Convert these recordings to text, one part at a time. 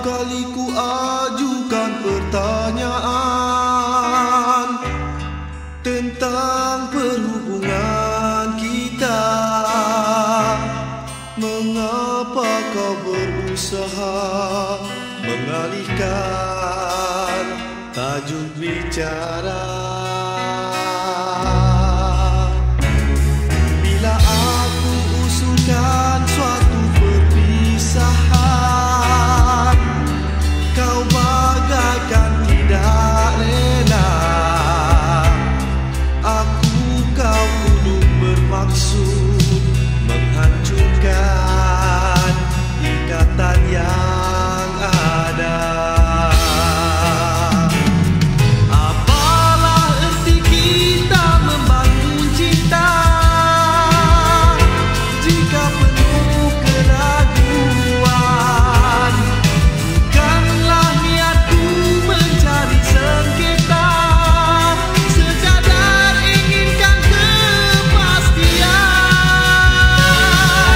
kali ku ajukan pertanyaan tentang perhubungan kita, mengapa kau berusaha mengalihkan tajuk bicara? Bila aku usulkan suatu perpisahan, kau bagaikan tidak rela. Kau duduk bermaksud menghancurkan ikatan yang ada. Apalah erti kita membangun cinta jika penuh keraguan? Bukanlah niatku mencari sengketa, sekadar inginkan kepastian.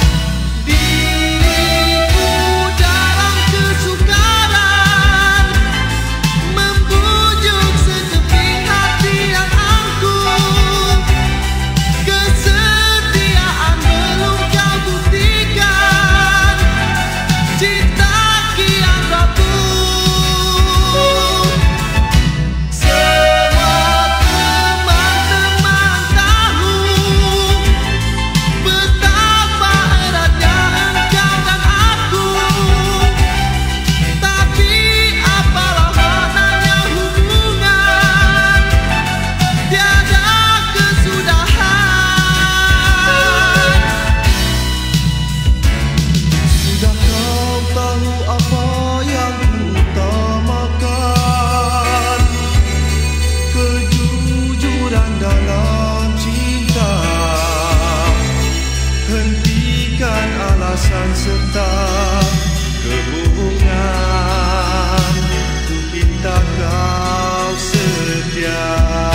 Diriku dalam kesukaran, membujuk sekeping hati yang angkuh. Kesetiaan belum kau buktikan, cinta kian rapuh. Semua teman-teman tahu betapa eratnya engkau dan aku, tapi apalah maknanya hubungan tiada kesudahan. Sudah kau tahu apa yang kuutamakan? Kejujuran dalam cinta. Hentikan alasan serta kebohongan. Ku minta kau setia.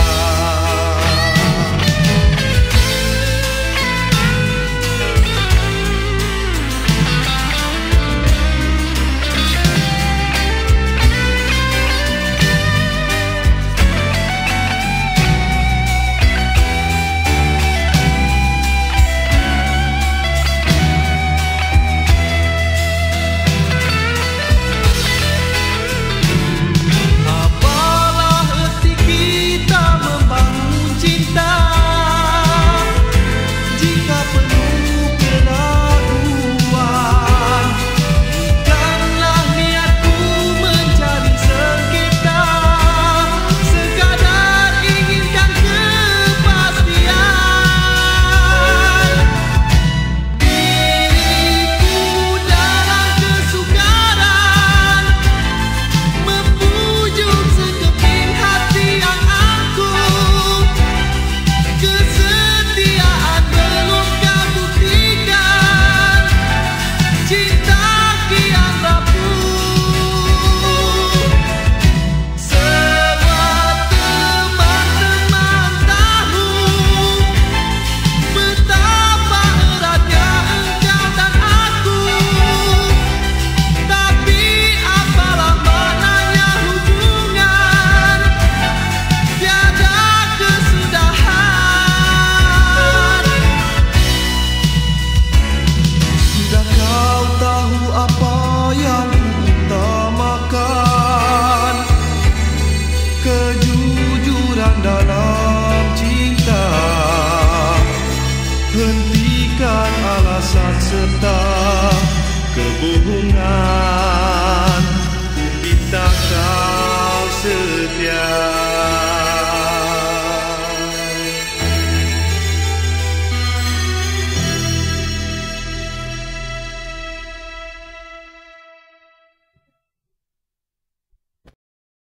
Apalah erti kita membangun cinta jika penuh keraguan? Bukanlah niatku mencari sengketa, sekadar inginkan kepastian. Diriku dalam kesukaran, membujuk sekeping hati yang angkuh. Kesetiaan belum kau buktikan, cinta kian rapuh. Semua teman-teman tahu betapa eratnya engkau dan aku, tapi apalah maknanya hubungan tiada kesudahan. Sudah kau tahu apa yang kuutamakan? Kejujuran dalam cinta. Hentikan alasan serta kebohongan. Ku minta kau setia.